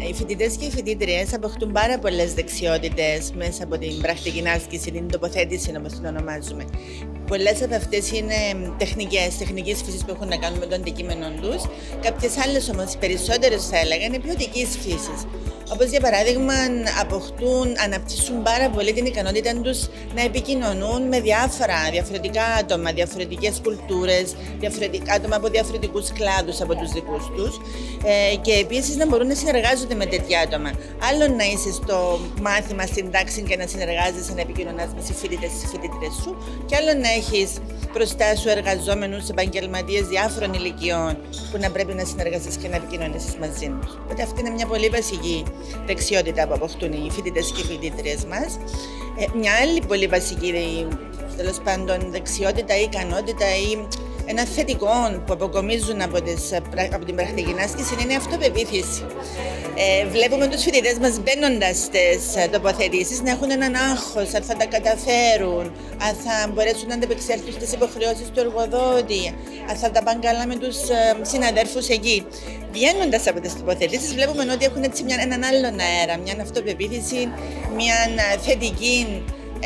Οι φοιτητές και οι φοιτήτριες αποκτούν πάρα πολλές δεξιότητες μέσα από την πρακτική άσκηση, την τοποθέτηση όπως την ονομάζουμε. Πολλές από αυτές είναι τεχνικής φύσης που έχουν να κάνουν με το αντικείμενο τους. Κάποιες άλλες όμως, οι περισσότερες θα έλεγα, είναι ποιοτικής φύσης. Όπως για παράδειγμα, αναπτύσσουν πάρα πολύ την ικανότητα τους να επικοινωνούν με διαφορετικά άτομα, διαφορετικές κουλτούρες, άτομα από διαφορετικούς κλάδους από τους δικούς τους και επίσης να μπορούν να συνεργάζονται με τέτοια άτομα. Άλλο να είσαι στο μάθημα, στην τάξη και να συνεργάζεσαι, να επικοινωνάς με τις φοιτήτρες σου, και άλλο να έχεις μπροστά σου εργαζόμενους, επαγγελματίες διάφορων ηλικιών που να πρέπει να συνεργαστείς και να επικοινωνήσεις μαζί τους. Οπότε αυτή είναι μια πολύ βασική δεξιότητα που αποκτούν οι φοιτητές και οι φοιτήτριες μας. Μια άλλη πολύ βασική, τέλος πάντων, δεξιότητα ή ικανότητα ή ένα θετικό που αποκομίζουν από την πρακτική άσκηση είναι η αυτοπεποίθηση. Βλέπουμε τους φοιτητές μας μπαίνοντας στις τοποθετήσεις να έχουν έναν άγχος, αν θα τα καταφέρουν, αν θα μπορέσουν να ανταπεξέλθουν στις υποχρεώσεις του εργοδότη, αν θα τα πάνε καλά με τους συναδέρφους εκεί. Βγαίνοντας από τις τοποθετήσεις, βλέπουμε ότι έχουν έτσι έναν άλλον αέρα, μια αυτοπεποίθηση, μια θετική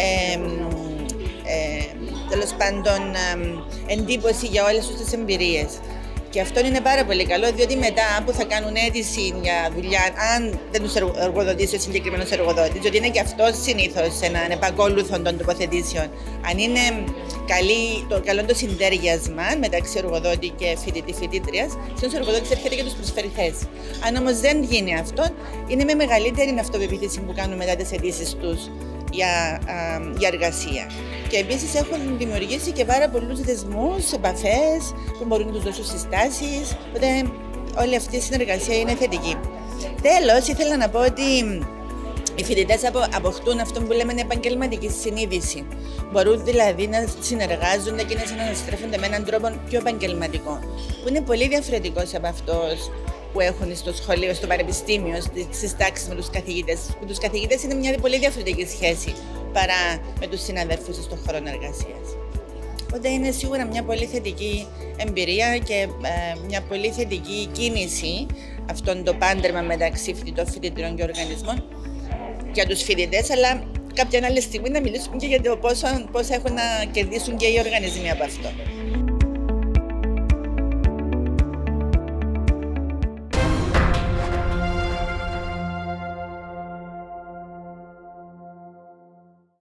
τέλος πάντων εντύπωση για όλες τους τις εμπειρίες. Και αυτό είναι πάρα πολύ καλό, διότι μετά που θα κάνουν αίτηση για δουλειά, αν δεν τους εργοδοτήσει ο συγκεκριμένος εργοδότης, διότι είναι και αυτό συνήθως έναν επακόλουθο των τοποθετήσεων. Αν είναι καλό το συντέριασμα μεταξύ εργοδότη και φοιτητή-φοιτήτριας, συνήθως ο εργοδότης έρχεται και τους προσφέρει θέση. Αν όμως δεν γίνει αυτό, είναι με μεγαλύτερη αυτοπεποίθηση που κάνουν μετά τις αιτήσεις τους για εργασία. Και επίσης έχουν δημιουργήσει και πάρα πολλούς δεσμούς, επαφές που μπορούν να τους δώσουν συστάσεις. Οπότε όλη αυτή η συνεργασία είναι θετική. Τέλος, ήθελα να πω ότι οι φοιτητές αποκτούν αυτό που λέμε επαγγελματική συνείδηση. Μπορούν δηλαδή να συνεργάζονται και να συναναστρέφονται με έναν τρόπο πιο επαγγελματικό, που είναι πολύ διαφορετικός από αυτός που έχουν στο σχολείο, στο πανεπιστήμιο, στις τάξεις με τους καθηγητές. Με τους καθηγητές είναι μια πολύ διαφορετική σχέση παρά με τους συναδέλφους στον χώρο εργασίας. Οπότε είναι σίγουρα μια πολύ θετική εμπειρία και μια πολύ θετική κίνηση αυτόν το πάντρεμα μεταξύ φοιτητών, φοιτητριών και οργανισμών για τους φοιτητές, αλλά κάποια άλλη στιγμή να μιλήσουμε και για το πόσα έχουν να κερδίσουν και οι οργανισμοί από αυτό.